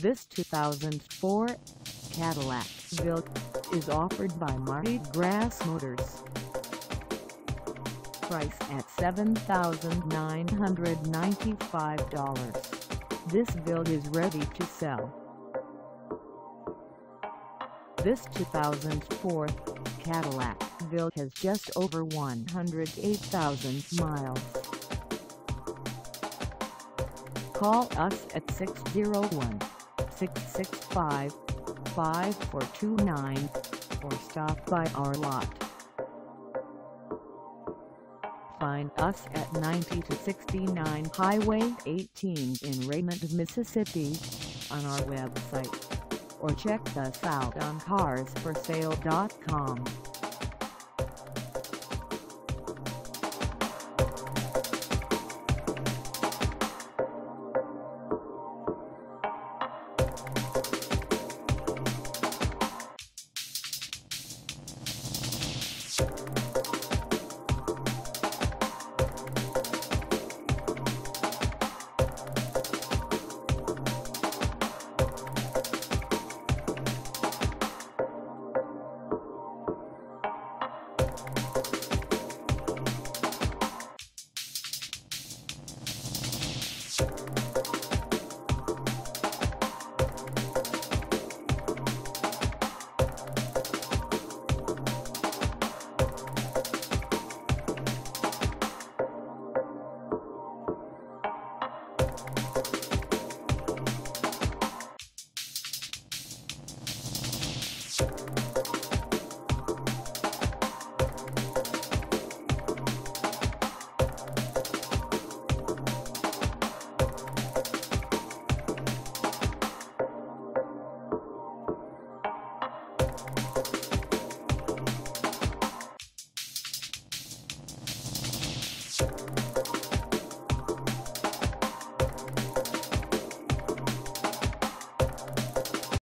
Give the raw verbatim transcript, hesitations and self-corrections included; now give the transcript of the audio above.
This two thousand four Cadillac Deville is offered by Mardi Gras Motors. Price at seven thousand nine hundred ninety-five dollars. This Deville is ready to sell. This two thousand four Cadillac Deville has just over one hundred eight thousand miles. Call us at six oh one, six six five, five four two nine or stop by our lot. Find us at ninety to sixty-nine Highway eighteen in Raymond, Mississippi on our website, or check us out on cars for sale dot com. You